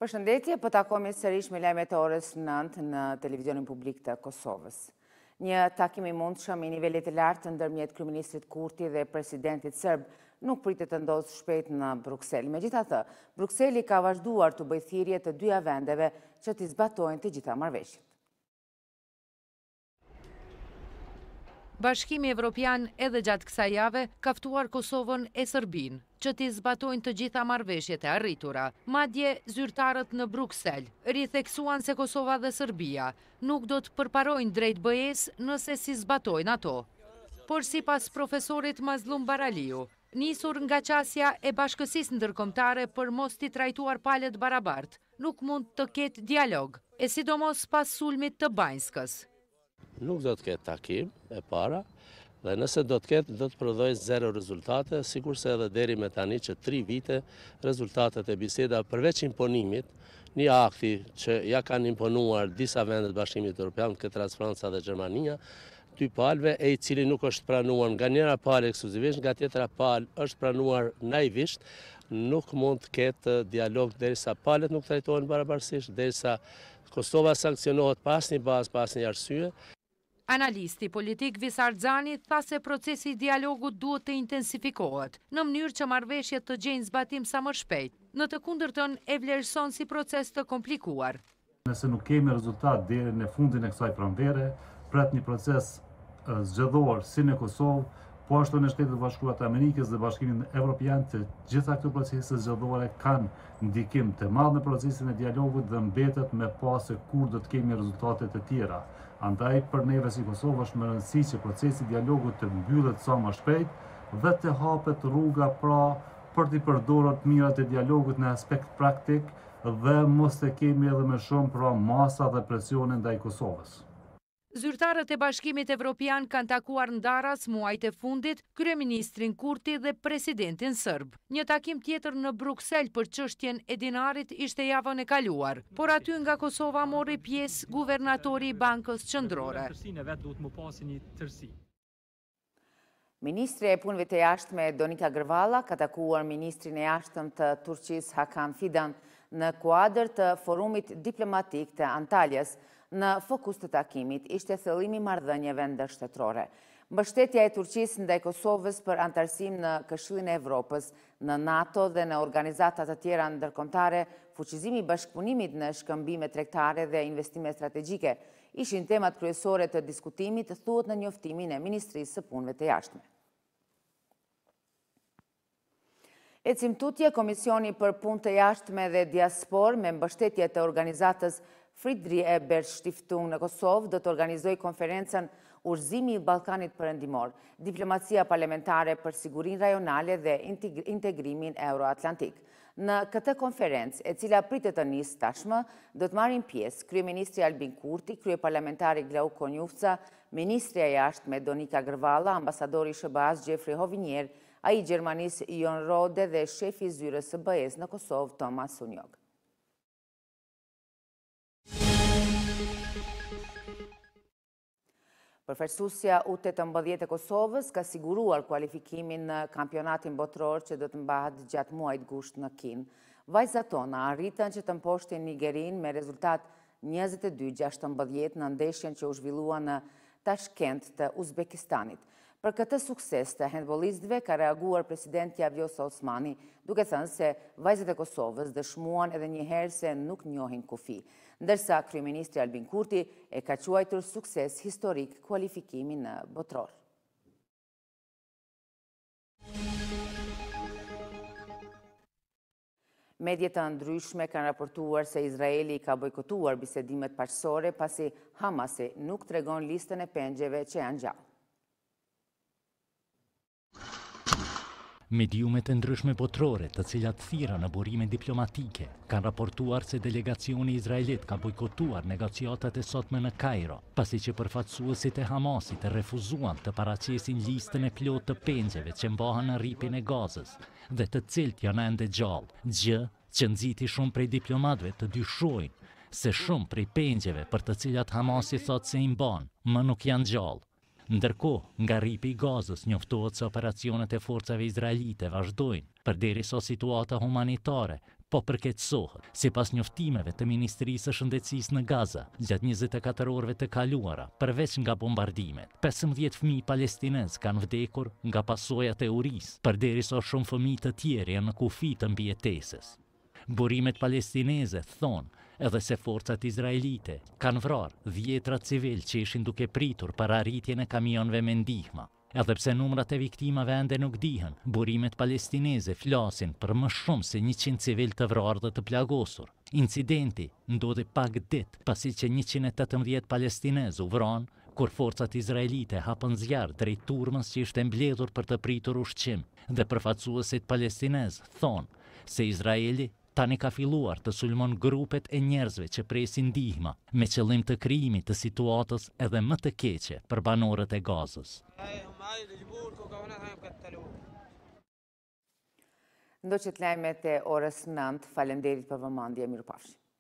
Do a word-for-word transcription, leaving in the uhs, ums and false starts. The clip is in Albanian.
Përshëndetje, po takohemi sërish me lajmet e orës nëntë në televizionin publik të Kosovës. Një takim i mundshëm i nivelit të lartë ndërmjet kryeministrit Kurti dhe presidentit serb nuk pritet të ndodhë shpejt në Bruksel. Megjithatë, Brukseli ka vazhduar të bëjë thirrje të dyja vendeve që t'i zbatojnë të gjitha marrëveshjet. Bashkimi Evropian edhe gjatë kësaj jave ka ftuar Kosovën e Serbinë që t'i zbatojnë të gjitha marrëveshjet e arritura. Madje zyrtarët në Bruksel ritheksuan se Kosova dhe Serbia nuk do të përparojnë drejt B E-s nëse si zbatojnë ato. Por sipas profesorit Mazlum Baraliu, nisur nga qasja e bashkësisë ndërkombëtare për mos t'i trajtuar palët barabartë, nuk mund të ketë dialog, e sidomos pas sulmit të Banjskës. Nuk do të ketë takim e para, dhe nëse do të ketë, do të prodhojë zero rezultate, sikur se edhe deri me tani që tri vite rezultatet e biseda përveç imponimit, një akti që ja kanë imponuar disa vendet Bashkimit Evropian, këtë rast Franca dhe Gjermania, dy palëve, e i cili nuk është pranuar nga njëra palë ekskluzivisht, nga tjetra palë është pranuar naivisht, nuk mund të ketë dialog derisa palët nuk trajtohen barabartësisht, derisa Kosova sankcionohet pas një bazë, pas një arsye. Analisti politik Visar Xhani tha se procesi i dialogut duhet të intensifikohet në mënyrë që marrëveshjet të gjejnë zbatim sa më shpejt. Në të kundërtën e vlerëson si proces të komplikuar. Nëse nuk kemi rezultat deri në fundin e kësaj pranvere, pret një proces zgjedhor si në Kosovë, po ashtu në Shtetet e Bashkuara të Amerikës dhe Bashkimin Evropian, të gjitha këto procese zgjedhore kanë ndikim të madh në procesin e dialogut dhe mbetet me pa se kur do të kemi rezultate të tjera. Andaj për neve si Kosovë është më rëndësi që procesi i dialogut të mbyllet sa më shpejt dhe të hapet rruga pra për të përdorur të mirat e dialogut në aspekt praktik dhe mos të kemi edhe më shumë pra masa dhe presione ndaj Kosovës. Zyrtarët e Bashkimit Evropian kanë takuar ndaras muajt e fundit kryeministrin Kurti dhe presidentin serb. Një takim tjetër në Bruksel për çështjen e dinarit ishte javën e kaluar, por aty nga Kosova mori pjesë guvernatori i Bankës Qendrore. Ministri e punëve të jashtme Donika Grvala ka takuar ministrin e jashtëm të Turqisë Hakan Fidan në kuadër të forumit diplomatik të Antaljas. Në fokus të takimit ishte thellimi i marrëdhënieve ndërshtetërore. Mbështetja e Turqisë ndaj Kosovës për antarësim në Këshillin e Evropës, në NATO dhe në organizata të tjera ndërkombëtare, fuqizimi i bashkëpunimit në shkëmbime tregtare dhe investime strategjike ishin temat kryesore të diskutimit, thuhet në njoftimin e Ministrisë së Punëve të Jashtme. Ecim tutje, Komisioni për Punë të Jashtme dhe Diasporë me mbështetje të organizatës Fridri e Bershtiftung në Kosovë do të organizoj konferencën Udhëzimi i Ballkanit Perëndimor, diplomacia parlamentare për sigurinë rajonale dhe integrimin euroatlantik. Në këtë konferencë, e cila pritet të nisë tashmë, do të marrin pjesë kryeministri Albin Kurti, kryeparlamentari Glauq Konjufca, ministri e jashtme Donika Grvala, ambasadori i S B A-s Jeffrey Hovinier, ai i Gjermanisë Jon Rode dhe shefi i zyrës së B E-s në Kosovë Thomas Sunjog. Përfaqësuesja U tetëmbëdhjetë e Kosovës ka siguruar kualifikimin në kampionatin botror që do të mbahet gjatë muajit gusht në Kinë. Vajzat tona arritën që të mposhtin Nigerinë me rezultat njëzet e dy gjashtëmbëdhjetë në ndeshjen që u zhvillua në Tashkent të Uzbekistanit. Për këtë sukses të handbollistëve ka reaguar presidenti Vjosa Osmani, duke thënë se vajzat e Kosovës dëshmuan edhe një herë se nuk njohin kufi, ndërsa kryeministri Albin Kurti e ka quajtur sukses historik kualifikimin në botror. Mediat të ndryshme kanë raportuar se Izraeli ka bojkotuar bisedimet paqësore pasi Hamasi nuk tregon listën e pengjeve që janë gjallë. Mediumet e ndryshme botrore, të cilat thirrën në burime diplomatike, kanë raportuar se delegacioni izraelit ka bojkotuar negociatat e sotme në Kairo, pasi që përfaqësuesit e Hamasit refuzuan të paraqesin listën e plotë të pengjeve që mbahen në rripin e Gazës dhe të cilët janë ende gjallë, gjë që nxiti shumë prej diplomatëve të dyshojnë se shumë prej pengjeve për të cilat Hamasi thotë se i mban, më nuk janë gjallë. Ndërkohë, nga rripi i Gazës njoftohet se operacionet e forcave izraelite vazhdojnë, përderisa situata humanitare po përkeqësohet. Sipas njoftimeve të Ministrisë së Shëndetësisë në Gaza, gjatë njëzet e katër orëve të kaluara, përveç nga bombardimet, pesëmbëdhjetë fëmijë palestinez kanë vdekur nga pasojat e urisë, përderisa shumë fëmijë të tjerë janë në kufi të mbijetesës. Burimet palestineze thonë edhe se forcat izraelite kanë vrarë dhjetra civil që ishin duke pritur për arritjen e kamionëve me ndihma. Edhe pse numrat e viktimave ende nuk dihen, burimet palestineze flasin për më shumë se njëqind civil të vrarë dhe të plagosur. Incidenti ndodhi pak ditë pasi që njëqind e tetëmbëdhjetë palestinez u vranë, kur forcat izraelite hapën zjarr drejt turmës që ishte mbledhur për të pritur ushqim, dhe përfaqësuesit palestinez thonë se Izraeli tani ka filluar të sulmon grupet e njerëzve që presin ndihma, me qëllim të krijimit të situatës edhe më të keqe për banorët e Gazës. Ndoqët lajmet e orës nëntë, falenderit për vëmendje, mirupafshim.